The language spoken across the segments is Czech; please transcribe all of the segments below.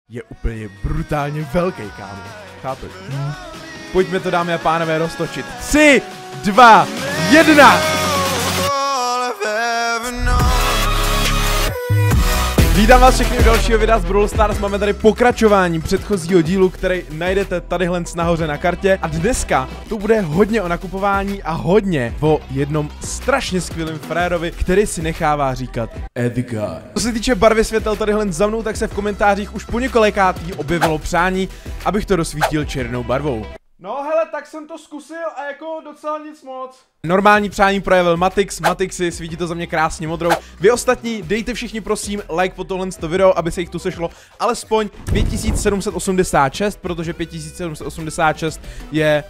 je úplně brutálně velký, kámo. Chápeš? Pojďme to, dámy a pánové, roztočit. 3, 2, 1! Vítám vás všechny u dalšího videa z Brawl Stars. Máme tady pokračování předchozího dílu, který najdete tadyhle nahoře na kartě. A dneska to bude hodně o nakupování a hodně o jednom strašně skvělém frérovi, který si nechává říkat Edgar. Co se týče barvy světel tadyhle za mnou, tak se v komentářích už po několikátý objevilo přání, abych to rozsvítil černou barvou. No hele, tak jsem to zkusil a jako docela nic moc. Normální přání projevil Matix, Matixi, svítí to za mě krásně modrou. Vy ostatní dejte všichni prosím like po tohle video, aby se jich tu sešlo alespoň 5786, protože 5786 je...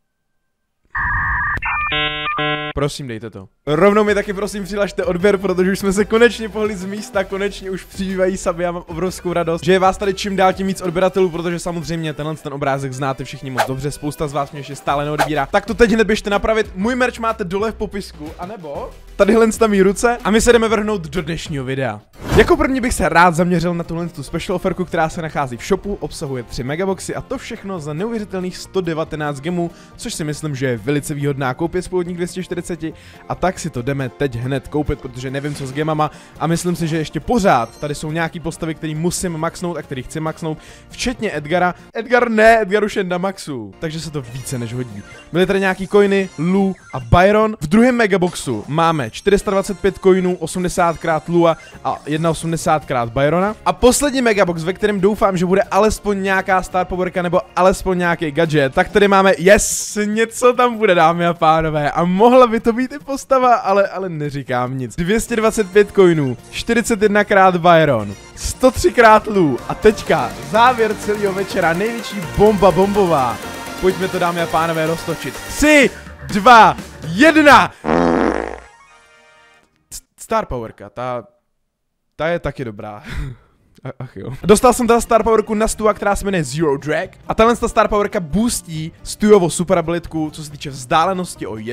Prosím, dejte to. Rovnou mi taky prosím přihlašte odběr, protože už jsme se konečně pohli z místa, konečně už přibývají suby, já mám obrovskou radost, že je vás tady čím dál tím víc odběratelů, protože samozřejmě ten obrázek znáte všichni moc dobře, spousta z vás mě ještě stále neodbírá. Tak to teď hned běžte napravit, můj merch máte dole v popisku, anebo tadyhle tam mý ruce a my se jdeme vrhnout do dnešního videa. Jako první bych se rád zaměřil na tuhle special offerku, která se nachází v shopu, obsahuje 3 megaboxy a to všechno za neuvěřitelných 119 gemů, což si myslím, že je velice výhodná koupě z původních 240 a tak si to jdeme teď hned koupit, protože nevím co s gemama a myslím si, že ještě pořád tady jsou nějaký postavy, který musím maxnout a který chci maxnout, včetně Edgara. Edgar už je na maxu, takže se to více než hodí. Byly tady nějaký coiny, Lu a Byron. V druhém megaboxu máme 425 coinů, 80krát Lua a 1,80krát Byrona. A poslední megabox, ve kterém doufám, že bude alespoň nějaká star powerka nebo alespoň nějaký gadget, tak tady máme, yes, něco tam bude, dámy a pánové. A mohla by to být i postava, ale neříkám nic. 225 coinů, 41krát Byron, 103krát Lu a teďka závěr celého večera, největší bomba bombová. Pojďme to, dámy a pánové, roztočit. 3, 2, 1! Star powerka, ta je taky dobrá. Ach jo. Dostal jsem teda star powerku na Stua, která se jmenuje Zero Drag. A tahle star powerka boostí Stuovo super abilitku, co se týče vzdálenosti o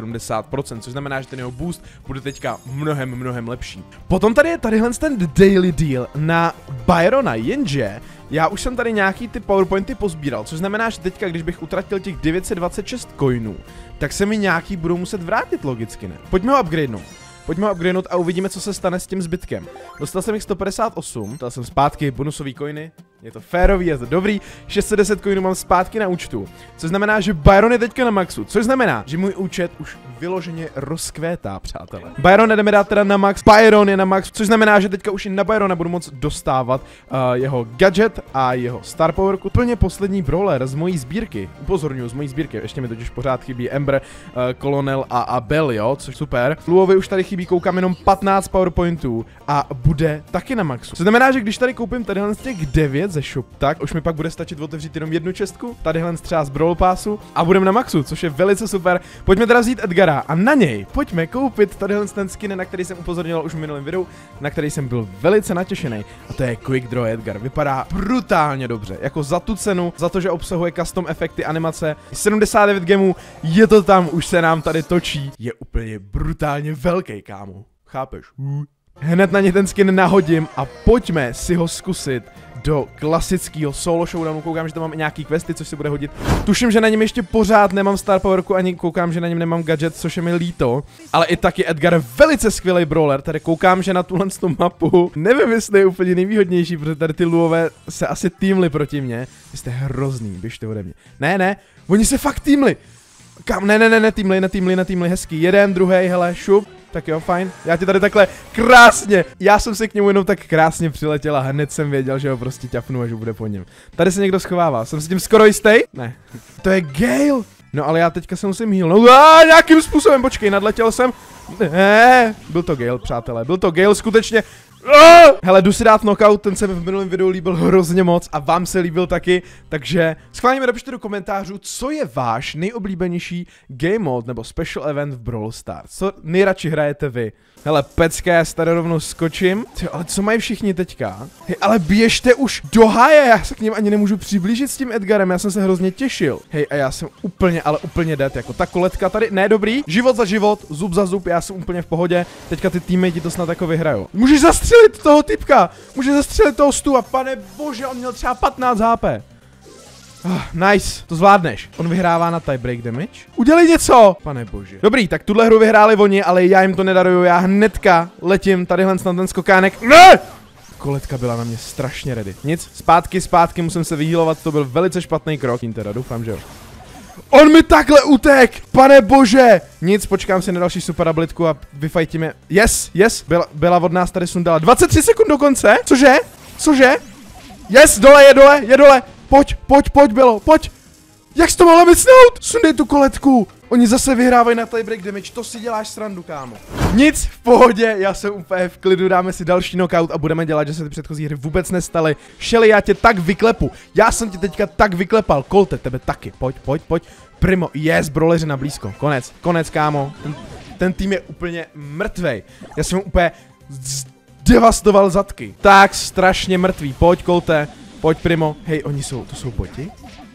1,70%, což znamená, že ten jeho boost bude teďka mnohem lepší. Potom tady je tadyhle ten daily deal na Byrona, jenže já už jsem tady nějaký ty powerpointy pozbíral, což znamená, že teďka, když bych utratil těch 926 coinů, tak se mi nějaký budou muset vrátit logicky, ne? Pojďme ho upgradenout. Pojďme ho upgradenout a uvidíme, co se stane s tím zbytkem. Dostal jsem jich 158, dal jsem zpátky bonusový coiny, je to férový, je to dobrý, 610 coinů mám zpátky na účtu, což znamená, že Byron je teďka na maxu, což znamená, že můj účet už vyloženě rozkvétá, přátelé. Byron jdeme dát teda na max, Byron je na max, což znamená, že teďka už i na Byrona budu moct dostávat jeho gadget a jeho star powerku. Úplně poslední brawler z mojí sbírky, upozorňuji, z mojí sbírky, ještě mi totiž pořád chybí Ember, Colonel a Bell, jo, což super. Luovi už tady chybí, koukám, jenom 15 powerpointů a bude taky na maxu. To znamená, že když tady koupím tadyhle z těch 9 ze shop, tak už mi pak bude stačit otevřít jenom jednu čestku, tadyhle třeba z Brawl Passu a budeme na maxu, což je velice super. Pojďme teda vzít Edgara a na něj pojďme koupit tadyhle ten skin, na který jsem upozornil už v minulém videu, na který jsem byl velice natěšený. A to je Quick Draw Edgar. Vypadá brutálně dobře, jako za tu cenu, za to, že obsahuje custom efekty, animace, 79 gemů, je to tam, už se nám tady točí. Je úplně brutálně velký, kámo. Chápeš? Hned na ně ten skin nahodím a pojďme si ho zkusit do klasického solo showdownu. Koukám, že tam mám i nějaký questy, což se bude hodit. Tuším, že na něm ještě pořád nemám star powerku, ani koukám, že na něm nemám gadget, což je mi líto. Ale i taky Edgar velice skvělý brawler. Tady koukám, že na tuhle mapu nevím, jestli je úplně nejvýhodnější, protože tady ty Luové se asi týmli proti mně. Vy jste hrozný, běžte ode mě. Ne, oni se fakt týmli. Kam? Ne, týmli, hezký. Jeden, druhý, hele, šup. Tak jo, fajn. Já ti tady takhle krásně. Já jsem se k němu jenom tak krásně přiletěl a hned jsem věděl, že ho prostě ťapnu a že bude po něm. Tady se někdo schovává. Jsem s tím skoro jistý? Ne. To je Gale. No ale já teďka se musím healnout. Nějakým způsobem, počkej, nadletěl jsem. Ne, byl to Gale, přátelé. Byl to Gale, skutečně. Hele, jdu si dát knockout, ten se v minulém videu líbil hrozně moc a vám se líbil taky, takže schválně mi napište do komentářů, co je váš nejoblíbenější game mode nebo special event v Brawl Stars. Co nejradši hrajete vy? Hele, pecka, já si tady rovnou skočím. Tyjo, ale co mají všichni teďka? Hej, ale běžte už do haje, já se k ním ani nemůžu přiblížit s tím Edgarem, já jsem se hrozně těšil. Hej, a já jsem úplně, ale úplně dead, jako ta koletka tady, ne dobrý, život za život, zub za zub, já jsem úplně v pohodě, teďka ty teammates to snad jako vyhrajou. Můžeš zastřelit toho typka, můžeš zastřelit toho Stu a pane bože, on měl třeba 15 HP. Nice, to zvládneš. On vyhrává na tiebreak damage. Udělej něco! Pane bože. Dobrý, tak tuhle hru vyhráli oni, ale já jim to nedaruju. Já hnedka letím tadyhle na ten skokánek. Ne! Koletka byla na mě strašně ready. Nic, zpátky, musím se vyhýlovat, to byl velice špatný krok. Teda, doufám, že jo. On mi takhle utek! Pane bože! Nic, počkám si na další super abilitku a vyfajtíme. Yes, byla od nás tady sundala. 23 sekund do konce? Cože? Yes, je dole! Pojď, bylo, pojď! Jak jsi to mohla mysnout? Sundej tu koletku! Oni zase vyhrávají na tiebreak damage, to si děláš srandu, kámo. Nic, v pohodě, já jsem úplně v klidu, dáme si další knockout a budeme dělat, že se ty předchozí hry vůbec nestaly. Shelly, já tě tak vyklepu, já jsem tě teďka tak vyklepal, Colte, tebe taky, pojď. Primo, yes, broleři na blízko, konec, kámo. Ten tým je úplně mrtvej, já jsem úplně devastoval zadky. Tak strašně mrtvý, pojď, Colte. Pojď, Primo. Hej, to jsou boti?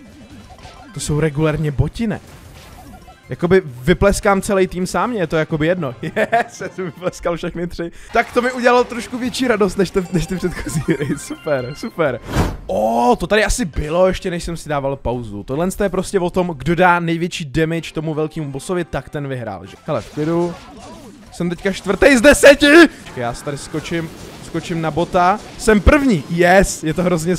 To jsou regulárně boti, ne? Jakoby vypleskám celý tým sám, je to jakoby jedno. Yes, já jsem vypleskal všechny 3. Tak to mi udělalo trošku větší radost, než ty předchozí hry. Super. To tady asi bylo, ještě než jsem si dával pauzu. Tohle je prostě o tom, kdo dá největší damage tomu velkému bossovi, tak ten vyhrál, že? Hele, v klidu. Jsem teďka 4. z 10. Já si tady skočím na bota. Jsem první. Yes, je to hrozně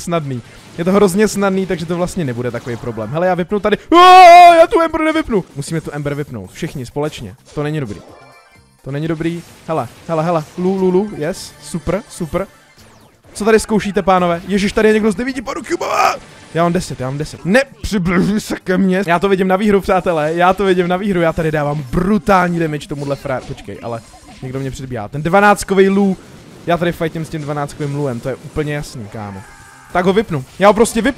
snadný. Takže to vlastně nebude takový problém. Hele, já vypnu tady. Já tu Ember nevypnu. Musíme tu Ember vypnout. Všichni společně. To není dobrý. Hele. Lulu. Yes, super. Co tady zkoušíte, pánové? Ježiš, tady je někdo z 9 padu Cubova. Já mám 10. Nepřibližuj se ke mně. Já to vidím na výhru, přátelé. Já tady dávám brutální damage tomuhle frajer. Počkej, ale někdo mě předbíhá. Ten 12kový Lu. Já tady fightím s tím 12kovým Luem, to je úplně jasný, kámo. Tak ho vypnu. Já ho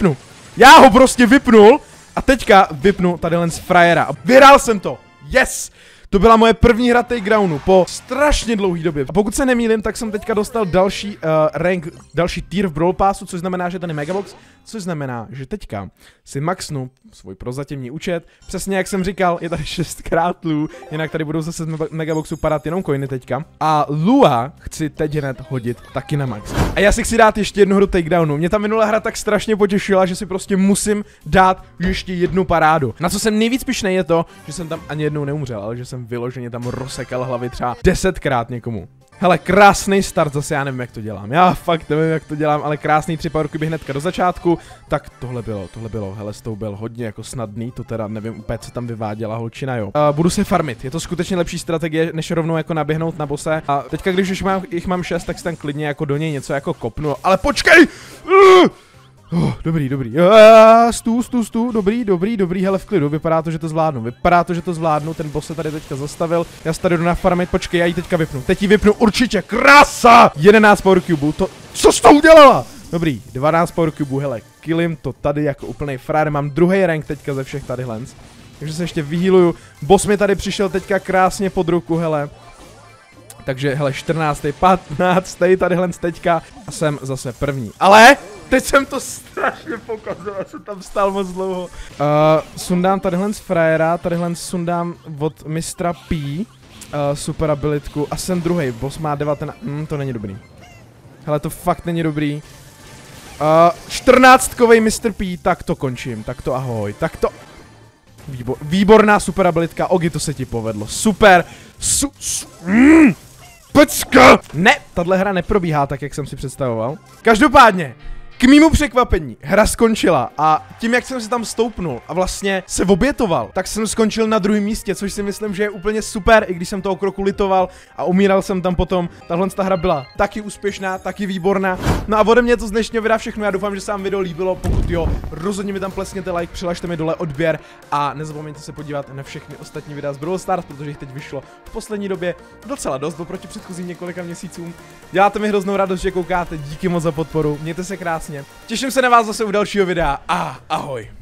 prostě vypnul a teďka vypnu tadyhle z frajera. A vyhrál jsem to. Yes! To byla moje první hra takedownu po strašně dlouhé době. A pokud se nemýlím, tak jsem teďka dostal další rank, další tier v Brawl Passu, což znamená, že ten je Megabox, což znamená, že teďka si maxnu svůj prozatímní účet. Přesně jak jsem říkal, je tady 6x Lu, jinak tady budou zase z Megaboxu padat jenom coiny teďka. A Lua chci teď hned hodit taky na max. A já si chci dát ještě jednu hru takedownu. Mě ta minulá hra tak strašně potěšila, že si prostě musím dát ještě jednu parádu. Na co jsem nejvíc pyšnej je to, že jsem tam ani jednou neumřel, ale že jsem vyloženě tam rozsekal hlavy třeba 10krát někomu. Hele, krásný start, zase já nevím, jak to dělám. Já fakt nevím, jak to dělám, ale krásný 3 powerky by hnedka do začátku. Tak tohle bylo, hele, s tou byl hodně jako snadný, to teda nevím úplně, co tam vyváděla holčina, jo. Budu se farmit, je to skutečně lepší strategie, než rovnou jako naběhnout na bose. A teďka, když už jich mám 6, tak si tam klidně jako do něj něco jako kopnu, ale počkej! Dobrý. Stu, dobrý, hele, v klidu, vypadá to, že to zvládnu, ten boss se tady teďka zastavil, já se tady jdu nafarmit, počkej, já ji teďka vypnu, teď ji vypnu určitě, krása! 11 power cubů, to, co jsi to udělala? Dobrý, 12 power cubů, hele, killím to tady jako úplnej frajer, mám druhý rank teďka ze všech tady lens, takže se ještě vyhýluju, boss mi tady přišel teďka krásně pod ruku, hele. Takže, hele, 14. 15. tadyhle teďka a jsem zase první. Ale teď jsem to strašně pokazil, já jsem tam stál moc dlouho. Sundám tadyhle z frajera, tadyhle sundám od mistra P, super abilitku a jsem druhý. Boss má 19, to není dobrý. Hele, to fakt není dobrý. 14kovej Mr. P, tak to končím, tak to ahoj, tak to... Výborná super abilitka, Ogi, to se ti povedlo, super, pecka! Ne, tahle hra neprobíhá tak, jak jsem si představoval. Každopádně, k mému překvapení, hra skončila a tím, jak jsem se tam stoupnul a vlastně se obětoval, tak jsem skončil na druhém místě, což si myslím, že je úplně super, i když jsem toho kroku litoval a umíral jsem tam potom. Tahle hra byla taky úspěšná, taky výborná. No a ode mě to z dnešního videa všechno, já doufám, že se vám video líbilo, pokud jo, rozhodně mi tam pleskněte like, přihlašte mi dole odběr a nezapomeňte se podívat na všechny ostatní videa z Brawl Stars, protože jich teď vyšlo v poslední době docela dost, oproti předchozím několika měsícům. Děláte mi hroznou radost, že koukáte, díky moc za podporu, mějte se krásně. Těším se na vás zase u dalšího videa a ahoj.